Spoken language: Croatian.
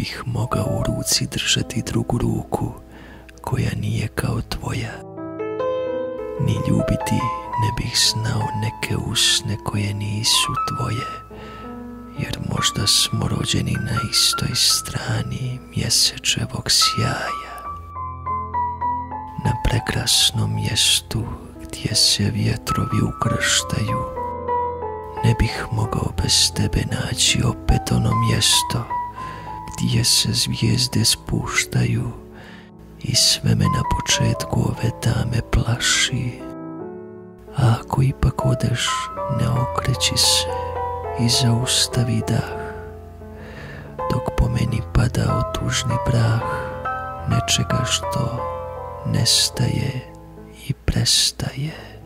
bih mogao u ruci držati drugu ruku koja nije kao tvoja, ni ljubiti ne bih znao neke usne koje nisu tvoje, jer možda smo rođeni na istoj strani mjesečevog sjaja. Na prekrasnom mjestu gdje se vjetrovi ukrštaju, ne bih mogao bez tebe naći opet ono mjesto gdje se zvijezde spuštaju i sve me na početku ove dame plaši. A ako ipak odeš, ne okreći se i zaustavi dah, dok po meni pada tužni prah nečega što nestaje i prestaje.